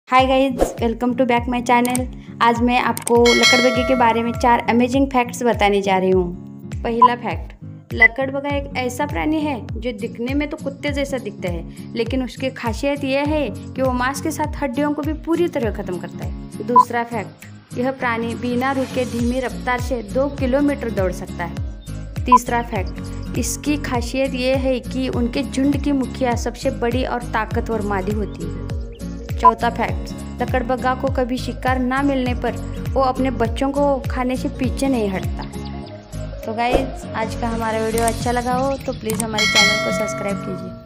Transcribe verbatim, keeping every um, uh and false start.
Hi guys, welcome to back my channel. आज मैं आपको लकड़बग्घे के बारे में चार अमेजिंग फैक्ट्स बताने जा रही हूँ। पहला फैक्ट, लकड़बग्घा एक ऐसा प्राणी है जो दिखने में तो कुत्ते जैसा दिखता है, लेकिन उसकी खासियत यह है कि वो मांस के साथ हड्डियों को भी पूरी तरह खत्म करता है। दूसरा फैक्ट, यह प्राणी बिना रुके धीमी रफ्तार से दो किलोमीटर दौड़ सकता है। तीसरा फैक्ट, इसकी खासियत यह है कि उनके झुंड की मुखिया सबसे बड़ी और ताकतवर मादी होती है। चौथा फैक्ट, लकड़बग्घा को कभी शिकार ना मिलने पर वो अपने बच्चों को खाने से पीछे नहीं हटता। तो गाइज, आज का हमारा वीडियो अच्छा लगा हो तो प्लीज़ हमारे चैनल को सब्सक्राइब कीजिए।